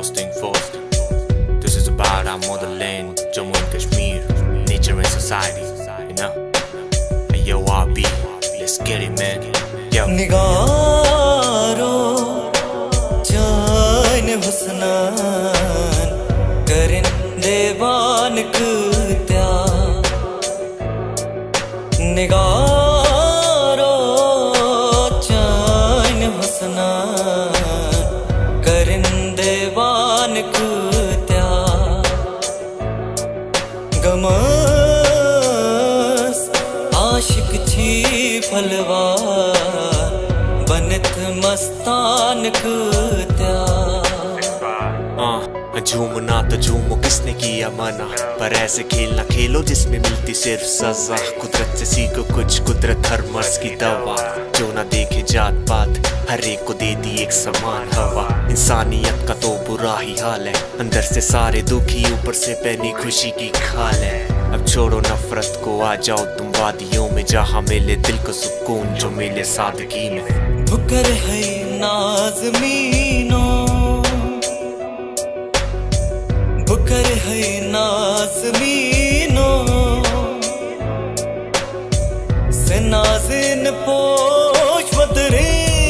First thing first, this is about our motherland, Jammu and Kashmir, nature and society, you know. And yo, RB, let's get it, man. Yo. Nigaro, जान हुस्नान करें देवान कुत्या. निगारो जान हुस्नान करें देवान कुत्या. गमस आशिक छी फलवार बनत मस्तान कुत्या. झूमना तो झूमो, किसने किया मना, पर ऐसे खेलना खेलो जिसमें मिलती सिर्फ सजा. कुदरत से सीखो कुछ, कुदरत हर मर्ज की दवा. जो ना देखे जात पात, हर एक को दे दी एक समान हवा. इंसानियत का तो बुरा ही हाल है, अंदर से सारे दुखी, ऊपर से पहनी खुशी की खाल है. अब छोड़ो नफरत को, आ जाओ तुम वादियों में, जहाँ मिले दिल को सुकून, जो मिले सादगी में. भुकर है नाज़मीनो, भुकर है नाज़मीनो, से नाज़िन पोश बदरे.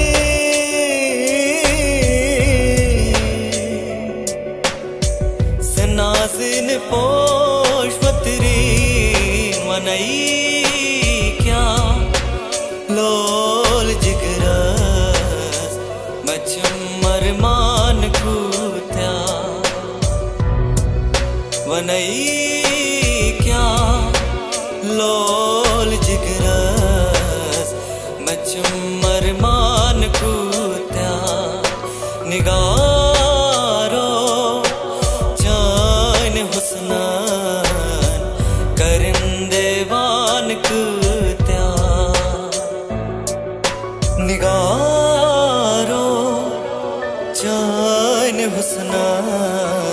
से नाज़िन पोश बदरे मनई क्या लोल जिगरस मचमर मान कुत्या. वनई क्या लोल जिगरस मचमर मान कुत्या. निगारो जान हुस्नान करें देवान कुत्या. निगारो जान हुस्नान